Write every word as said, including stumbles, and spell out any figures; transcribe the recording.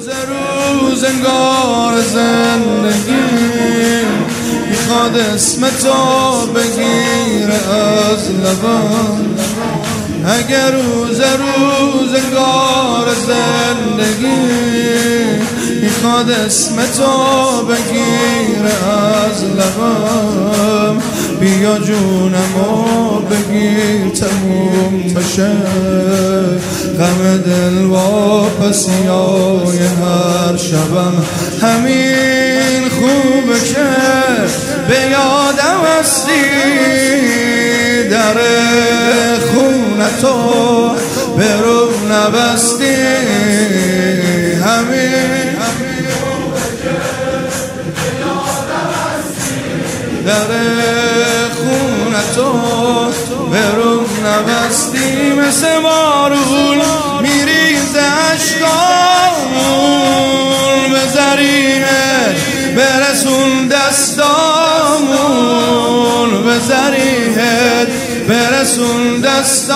روز روزگار زندگی میخواد اسم تو بگیره از لبم. اگر روز روزگار زندگی میخواد اسم تو بگیره از لبم، بیا جونمو بگیر تموم بشه غم دل واپسیای هر شبم. همین خوبه که به یادم هستی، در خونه تو به رو نبستی. همین در خونه تو به رو نبستی. مثل بارون میریزه اشکامون، به زریحت برسون دستامون، به زریحت برسون دستامون.